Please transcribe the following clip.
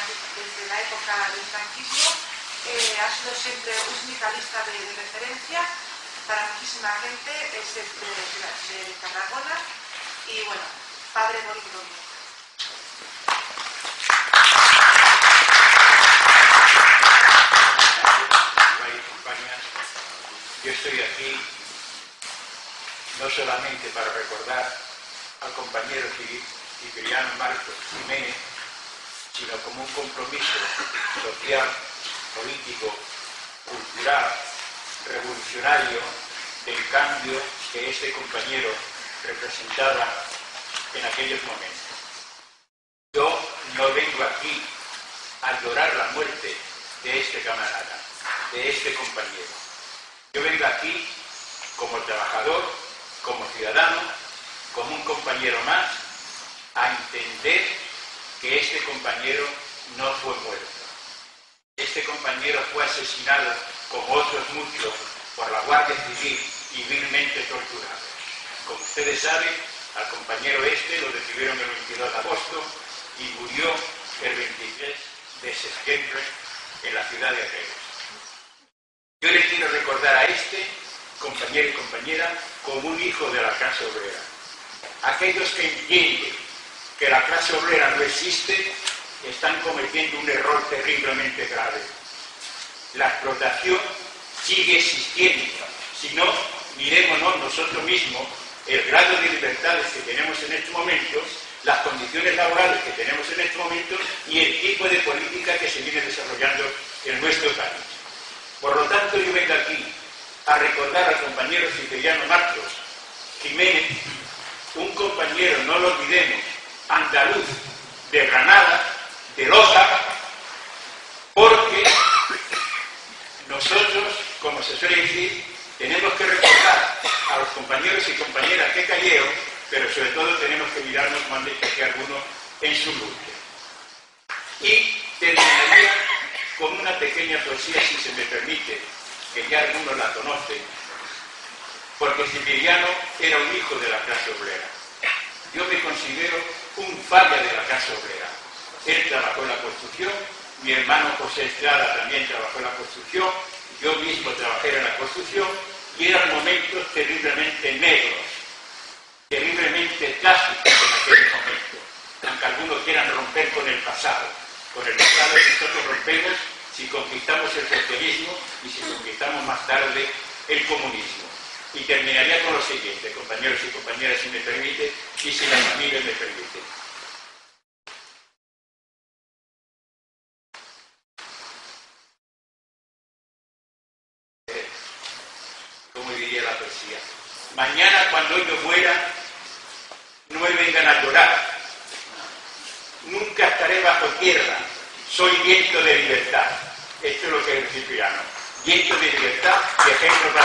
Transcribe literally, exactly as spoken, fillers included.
desde la época del franquismo, eh, ha sido siempre un sindicalista de, de referencia para muchísima gente, es de, de, de, de Tarragona, y bueno, padre Borindoño. Yo estoy aquí no solamente para recordar al compañero Cipriano Marcos Jiménez, sino como un compromiso social, político, cultural, revolucionario del cambio que este compañero representaba en aquellos momentos. Yo no vengo aquí a llorar la muerte de este camarada, de este compañero. Yo vengo aquí como trabajador, como ciudadano, como un compañero más, a entender que este compañero no fue muerto. Este compañero fue asesinado, como otros muchos, por la Guardia Civil y vilmente torturado. Como ustedes saben, al compañero este lo detuvieron el veintidós de agosto y murió el veintitrés de septiembre en la ciudad de Arregos. Yo les quiero recordar a este compañero y compañera como un hijo de la clase obrera. Aquellos que entienden que la clase obrera no existe están cometiendo un error terriblemente grave. La explotación sigue existiendo. Si no, mirémonos nosotros mismos el grado de libertades que tenemos en estos momentos, las condiciones laborales que tenemos en estos momentos y el tipo de política que se viene desarrollando en nuestro país. Por lo tanto, yo vengo aquí a recordar al compañero Cipriano Marcos Jiménez, un compañero, no lo olvidemos, andaluz de Granada, de Loja, porque nosotros, como se suele decir, tenemos que recordar a los compañeros y compañeras que cayeron, pero sobre todo tenemos que mirarnos más de que alguno en su lucha. Y terminaría con una pequeña poesía, si se me permite, que ya algunos la conocen, porque Cipriano era un hijo de la clase obrera. Yo me considero un falla de la clase obrera. Él trabajó en la construcción, mi hermano José Estrada también trabajó en la construcción, yo mismo trabajé en la construcción, y eran momentos terriblemente negros, terriblemente trágicos en aquel momento, aunque algunos quieran romper con el pasado. Con el pasado nosotros rompemos si conquistamos el socialismo y si conquistamos más tarde el comunismo. Y terminaría con lo siguiente, compañeros y compañeras, si me permite, y si la familia me permite. ¿Cómo diría la poesía? Mañana, cuando yo muera, no me vengan a llorar. Nunca estaré bajo tierra. Soy viento de libertad. Esto es lo que es el Cipriano. Viento de libertad y ejemplo para